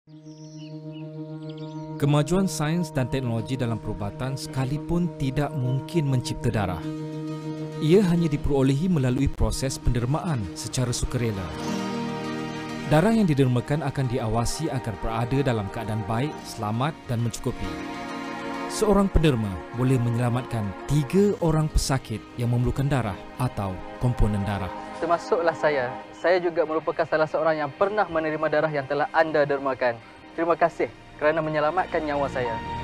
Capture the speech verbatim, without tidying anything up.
Kemajuan sains dan teknologi dalam perubatan sekalipun tidak mungkin mencipta darah. Ia hanya diperolehi melalui proses pendermaan secara sukarela. Darah yang didermakan akan diawasi agar berada dalam keadaan baik, selamat dan mencukupi. Seorang penderma boleh menyelamatkan tiga orang pesakit yang memerlukan darah atau komponen darah. Termasuklah saya. Saya juga merupakan salah seorang yang pernah menerima darah yang telah anda dermakan. Terima kasih kerana menyelamatkan nyawa saya.